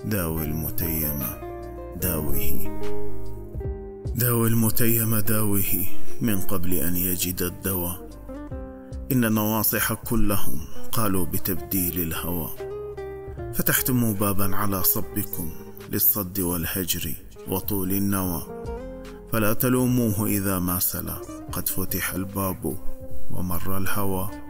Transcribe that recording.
داوي المتيم داوه، داوي المتيم داوه من قبل أن يجد الدواء. إن النواصح كلهم قالوا بتبديل الهوى، فتحتم بابا على صبكم للصد والهجر وطول النوى. فلا تلوموه إذا ما سلا، قد فتح الباب ومر الهوى.